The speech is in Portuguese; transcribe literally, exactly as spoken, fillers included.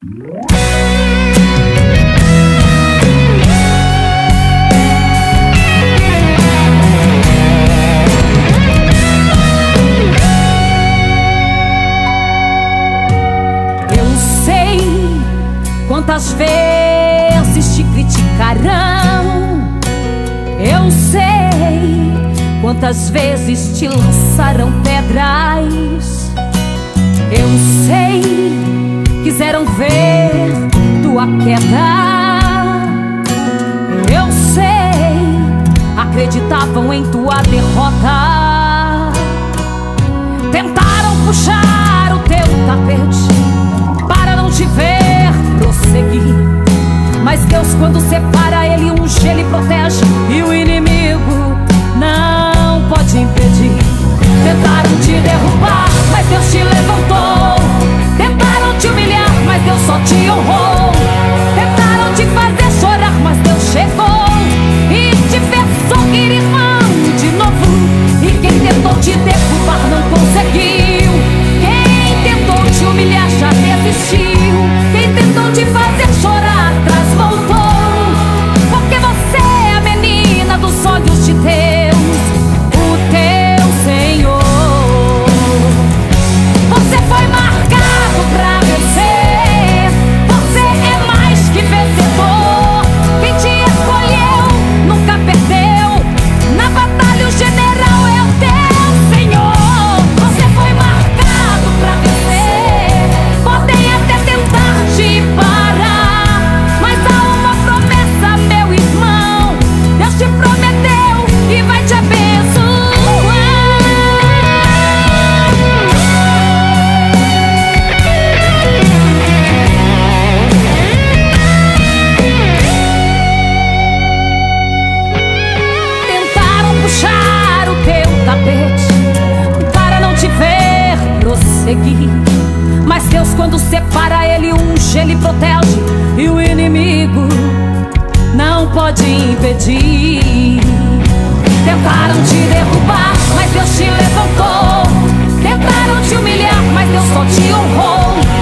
Quantas vezes te criticarão? Eu sei quantas vezes te lançaram pedras. Eu sei, quiseram ver tua queda. Eu sei, acreditavam em tua derrota. Tentaram puxar o teu tapete para não te ver prosseguir, mas Deus, quando separa, Ele unge, Ele protege, e o inimigo não pode impedir. Tentaram te derrubar, mas Deus te levantou. Tentaram te humilhar, mas Deus só te honrou. Tentaram te fazer chorar, mas Deus chegou e te fez sorrir, irmão, de novo. E quem tentou te derrubar não conseguiu. Quem tentou te humilhar já desistiu. Quem tentou te fazer chorar atrás voltou. Porque você é a menina dos olhos de Deus, o teu Senhor. Você foi marcado pra vencer. Você é mais que vencedor. Quem te escolheu nunca perdeu. Na batalha o general é o teu Senhor. Você foi marcado pra vencer. Podem até tentar te parar, mas há uma promessa, meu irmão. Deus te prometeu que vai te abençoar. Tentaram puxar o teu tapete para não te ver prosseguir, mas Deus, quando separa, Ele unge, Ele protege, e o inimigo não pode impedir. Tentaram te derrubar, mas Deus te levantou. Tentaram te humilhar, mas Deus só te honrou.